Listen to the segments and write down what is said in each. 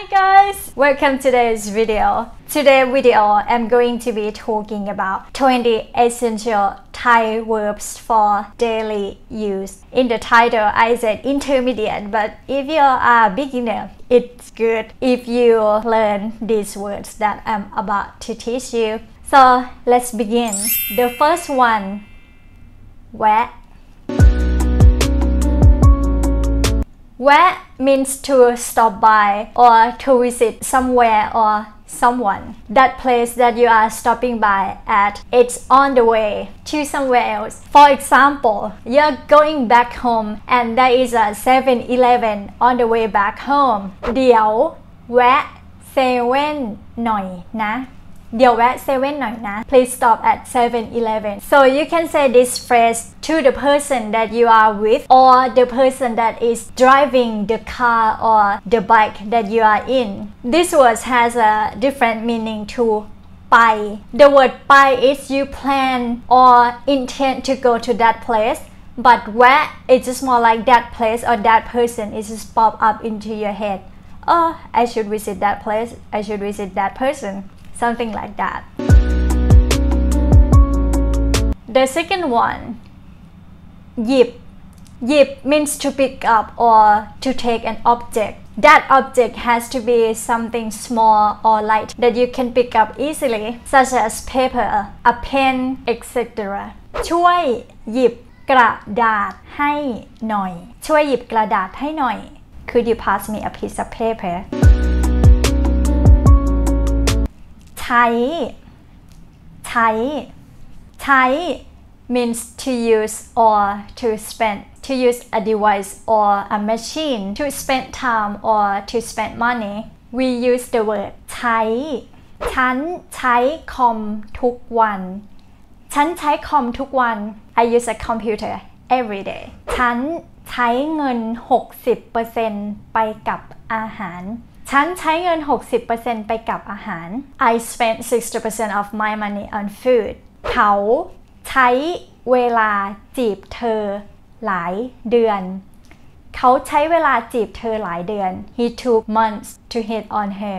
Hi guys! Welcome to today's video. Today's video I'm going to be talking about 20 essential Thai verbs for daily use. In the title I said intermediate, but if you are a beginner, it's good if you learn these words that I'm about to teach you. So let's begin. The first one, where. Where means to stop by or to visit somewhere or someone. That place that you are stopping by at, it's on the way to somewhere else. For example, you're going back home and there is a 7-Eleven on the way back home. เดี๋ยวแวะเซเว่นหน่อยนะเดี๋ยวแวะเซเว่นหน่อยนะ Please stop at 7-Eleven. So you can say this phrase to the person that you are with or the person that is driving the car or the bike that you are in. This word has a different meaning to ไป The word ไป is you plan or intend to go to that place, but แวะ it's just more like that place or that person is just pop up into your head. Oh, I should visit that place, I should visit that person.Something like that. The second one, หยิบ หยิบ means to pick up or to take an object. That object has to be something small or light that you can pick up easily, such as paper, a pen, etc. ช่วยหยิบกระดาษให้หน่อย ช่วยหยิบกระดาษให้หน่อย Could you pass me a piece of paper?ใช้ means to use or to spend, to use a device or a machine, to spend time or to spend money. We use the word ใช้ ฉันใช้คอมทุกวัน ฉันใช้คอมทุกวัน I use a computer every day. ฉันใช้เงิน 60% ไปกับอาหารฉันใช้เงิน 60% ไปกับอาหาร I spent 60% of my money on food. เขาใช้เวลาจีบเธอหลายเดือน เขาใช้เวลาจีบเธอหลายเดือน He took months to hit on her.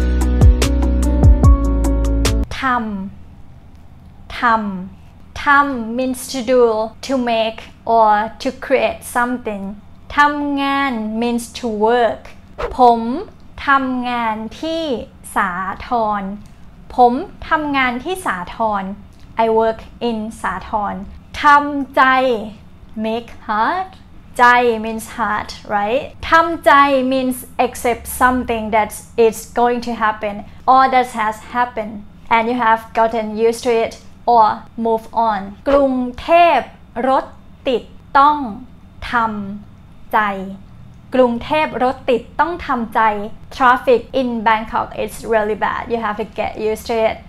ทำ means to do, to make or to create something. ทำงาน means to work. ผมทำงานที่สาทร ผมทำงานที่สาทร I work in สาทร ทำใจ make heart ใจ means heart right ทำใจ means accept something that is going to happen or that has happened and you have gotten used to it or move on กรุงเทพรถติดต้องทำใจกรุงเทพรถติดต้องทำใจ Traffic in Bangkok is really bad. You have to get used to it.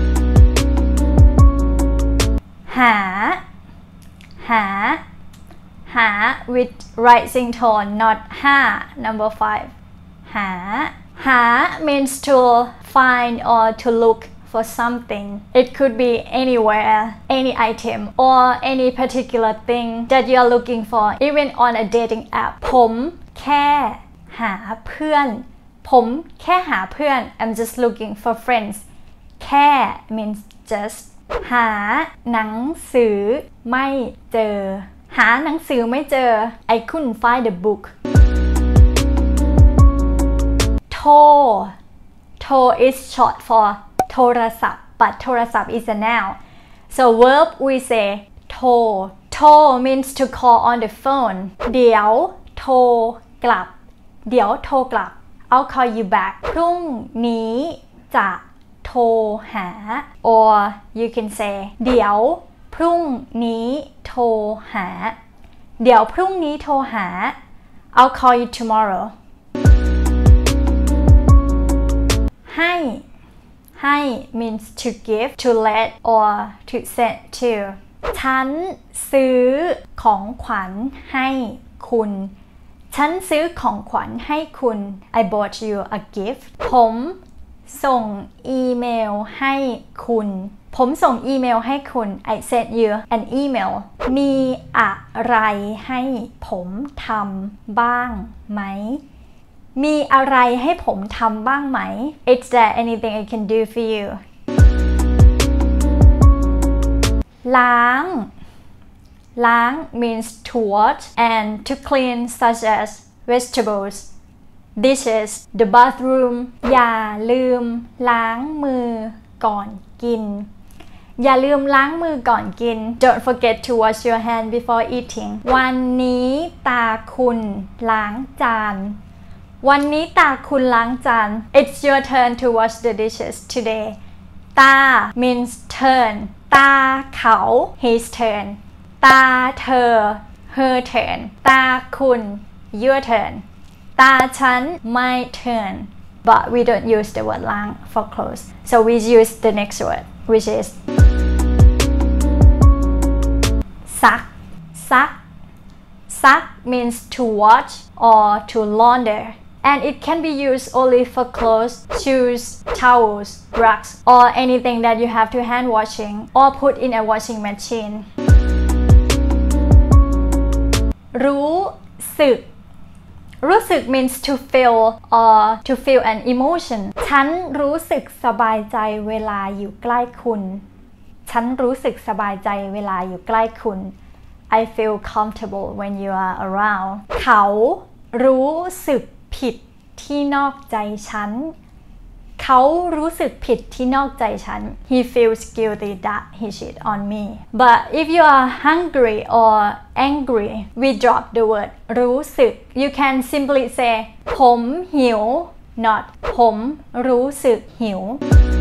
หา with rising tone, not 5. Number 5. หา means to find or to look for something. It could be anywhere, any item or any particular thing that you are looking for, even on a dating app. ผมแค่หาเพื่อน ผมแค่หาเพื่อน I'm just looking for friends. แค่ means just. หาหนังสือไม่เจอ หาหนังสือไม่เจอ I couldn't find the book. โทร is short for โทรศัพท์ but โทรศัพท์ is a noun. So verb we say โทร means to call on the phone. เดี๋ยวโทรกลับ เดี๋ยวโทรกลับ I'll call you back. พรุ่งนี้จะโทรหา or you can say เดี๋ยวพรุ่งนี้โทรหา เดี๋ยวพรุ่งนี้โทรหา I'll call you tomorrow. ให้ means to give, to let or to send to. ฉันซื้อของขวัญให้คุณ ฉันซื้อของขวัญให้คุณ I bought you a gift. ผมส่งอีเมลให้คุณ ผมส่งอีเมลให้คุณ I sent you an email. มีอะไรให้ผมทำบ้างไหมมีอะไรให้ผมทำบ้างไหม Is there anything I can do for you ล้าง means to wash and to clean such as vegetables dishes the bathroom อย่าลืมล้างมือก่อนกินอย่าลืมล้างมือก่อนกิน Don't forget to wash your hand before eating วันนี้ตาคุณล้างจานวันนี้ตาคุณล้างจาน It's your turn to wash the dishes today ตา means turn ตาเขา his turn ตาเธอ her turn ตาคุณ your turn ตาฉัน my turn but we don't use the word ล้าง for clothes so we use the next word which is ซัก means to wash or to launder and it can be used only for clothes, shoes, towels, rugs or anything that you have to hand washing or put in a washing machine รู้สึก means to feel or to feel an emotion ฉันรู้สึกสบายใจเวลาอยู่ใกล้คุณฉันรู้สึกสบายใจเวลาอยู่ใกล้คุณ I feel comfortable when you are around เขารู้สึกผิดที่นอกใจฉันเขารู้สึกผิดที่นอกใจฉัน He feels guilty that he cheated on me but if you are hungry or angry we drop the word รู้สึก you can simply say ผมหิว not ผมรู้สึกหิว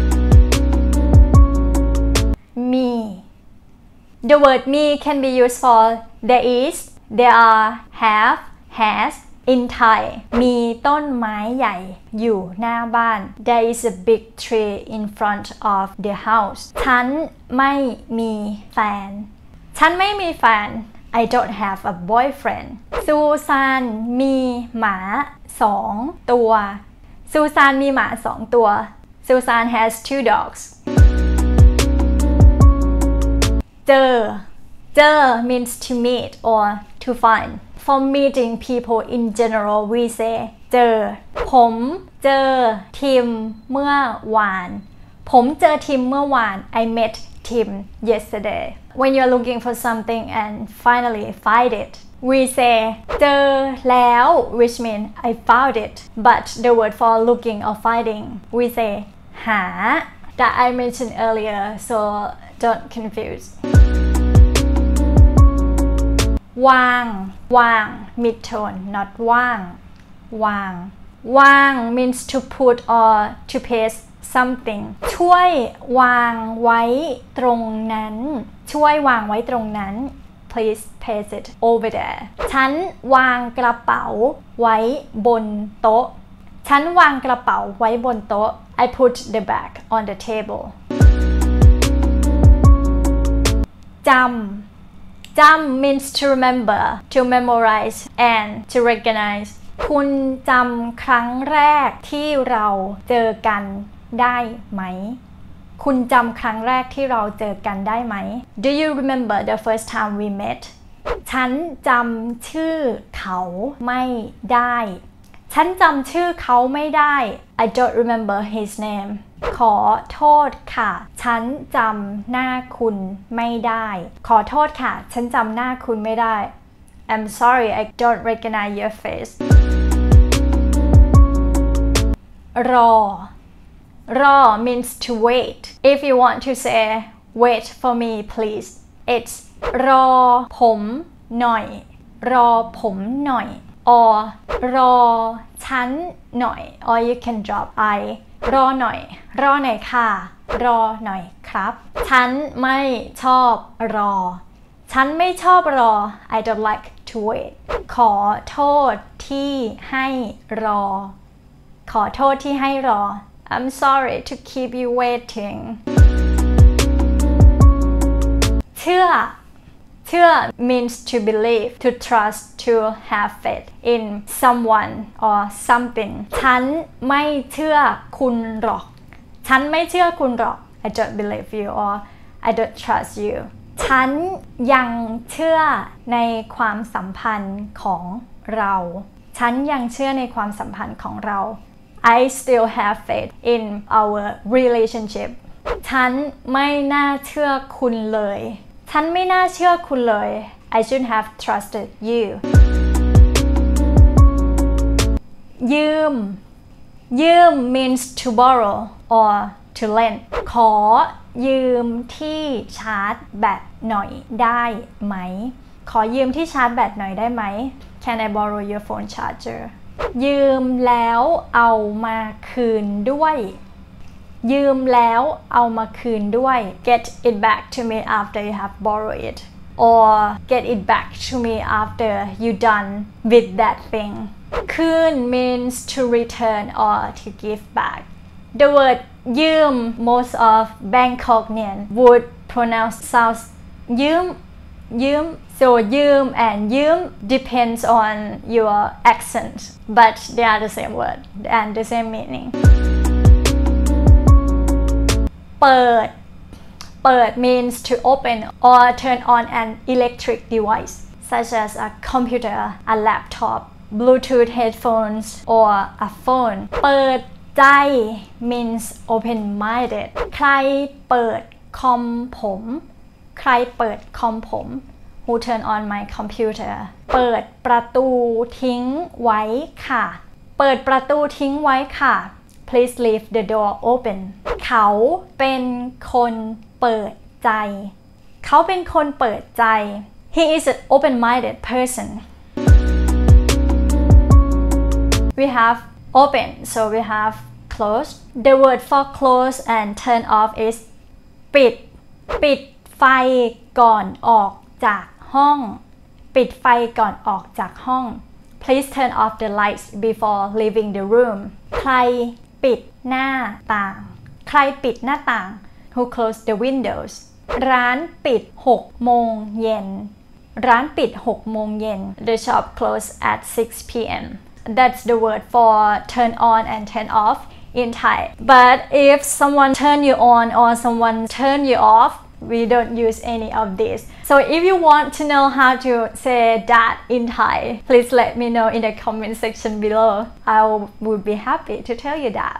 me the word me can be used for there is there are have has in Thai มีต้นไม้ใหญ่อยู่หน้าบ้าน There is a big tree in front of the house ฉันไม่มีแฟน I don't have a boyfriend ซูซานมีหมา2 ตัวซูซานมีหมา2 ตัว Susan has 2 dogs เจอ means to meet or to find For meeting people in general we say เจอผมเจอทิมเมื่อวานผมเจอทิมเมื่อวาน I met Tim yesterday When you're looking for something and finally find it we say เจอแล้ว which means I found it but the word for looking or finding we say หา that I mentioned earlier so don't confuseวาง mid tone not ว่าง means to put or to place something ช่วยวางไว้ตรงนั้น please place it over there ฉันวางกระเป๋าไว้บนโต๊ะ I put the bag on the table จำ means to remember to memorize and to recognize คุณจำครั้งแรกที่เราเจอกันได้ไหม Do you remember the first time we met ฉันจำชื่อเขาไม่ได้ I don't remember his name ขอโทษค่ะฉันจำหน้าคุณไม่ได้ I'm sorry I don't recognize your face รอ means to wait if you want to say wait for me please it's รอผมหน่อย or รอฉันหน่อย or you can drop I รอหน่อยค่ะ รอหน่อยครับ ฉันไม่ชอบรอ I don't like to wait ขอโทษที่ให้รอ I'm sorry to keep you waiting เชื่อ means to believe to trust to have faith in someone or something ฉันไม่เชื่อคุณหรอก I don't believe you or I don't trust you ฉันยังเชื่อในความสัมพันธ์ของเรา ฉฉันยังเชื่อในความสัมพันธ์ของเรา I still have faith in our relationship ฉันไม่น่าเชื่อคุณเลยฉันไม่น่าเชื่อคุณเลย I shouldn't have trusted you ยืม means to borrow or to lend ขอยืมที่ชาร์จแบตหน่อยได้ไหมขอยืมที่ชาร์จแบตหน่อยได้ไหม Can I borrow your phone charger ยืมแล้วเอามาคืนด้วยยืมแล้วเอามาคืนด้วย Get it back to me after you have borrowed it or get it back to me after you done with that thing คืน means to return or to give back the word ยืม most of Bangkoknian would pronounce sounds ยืมso ยืม and ยืม depends on your accent but they are the same word and the same meaning เปิด means to open or turn on an electric device such as a computer, a laptop, Bluetooth headphones or a phone เปิดใจ means open-minded ใครเปิดคอมผมใครเปิดคอมผม Who turn on my computer เปิดประตูทิ้งไว้ค่ะเปิดประตูทิ้งไว้ค่ะ Please leave the door open เขาเป็นคนเปิดใจเขาเป็นคนเปิดใจ He is an open-minded person We have open so we have close The word for close and turn off is ปิดไฟก่อนออกจากห้องปิดไฟก่อนออกจากห้อง Please turn off the lights before leaving the room ใครปิดหน้าต่างใครปิดหน้าต่าง Who closed the windows ร้านปิด6 โมงเย็นร้านปิด6 โมงเย็น The shop closed at 6 p.m. That's the word for turn on and turn off in Thai but if someone turn you on or someone turn you off we don't use any of this so if you want to know how to say that in Thai please let me know in the comment section below I would be happy to tell you that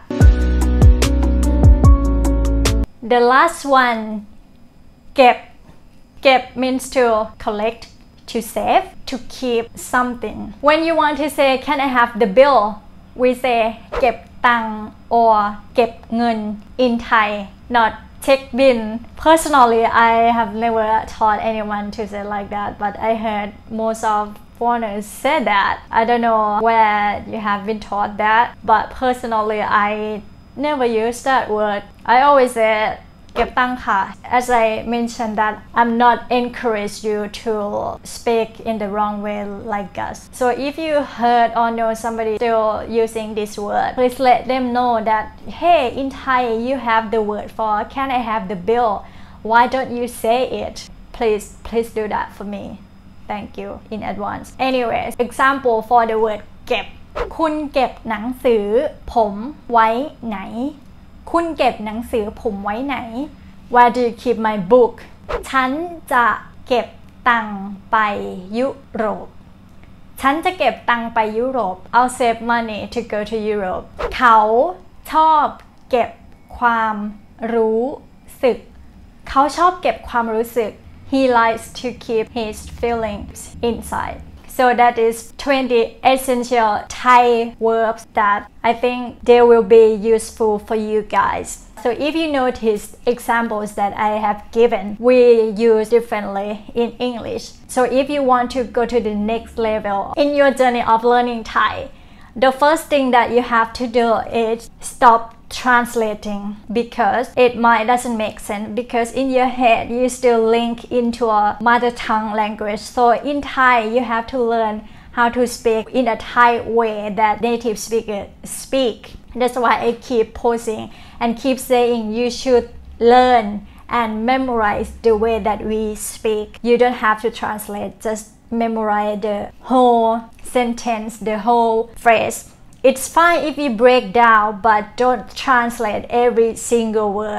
the last one เก็บ means to collect to save to keep something when you want to say can I have the bill we say เก็บตังค์ or เก็บเงิน in Thai not check bin personally I have never taught anyone to say like that but I heard most of foreigners say that I don't know where you have been taught that but personally I never use that word I always say เก็บตังค่ะ as I mentioned that I'm not encourage you to speak in the wrong way like us so if you heard or know somebody still using this word please let them know that hey in Thai you have the word for can I have the bill why don't you say it please do that for me thank you in advance anyways example for the word เก็บคุณเก็บหนังสือผมไว้ไหนคุณเก็บหนังสือผมไว้ไหน Where do you keep my book ฉันจะเก็บตังค์ไปยุโรปฉันจะเก็บตังค์ไปยุโรป I'll save money to go to Europe เขาชอบเก็บความรู้สึกเขาชอบเก็บความรู้สึก He likes to keep his feelings inside So that is 20 essential Thai verbs that I think they will be useful for you guys. So if you notice examples that I have given, we use differently in English. So if you want to go to the next level in your journey of learning Thai, the first thing that you have to do is stop translating because it might doesn't make sense because in your head you still link into a mother tongue language. So in Thai you have to learn how to speak in a Thai way that native speakers speak. That's why I keep posting and keep saying you should learn and memorize the way that we speak. You don't have to translate, just memorize the whole sentence, the whole phrase. It's fine if you break down, but don't translate every single word.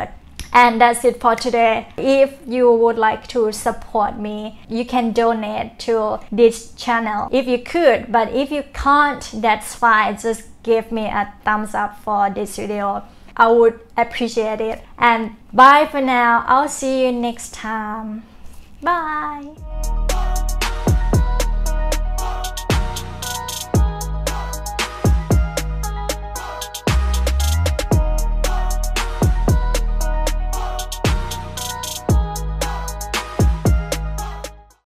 And that's it for today. If you would like to support me, you can donate to this channel if you could, but if you can't, that's fine. Just give me a thumbs up for this video. I would appreciate it. And bye for now. I'll see you next time. Bye.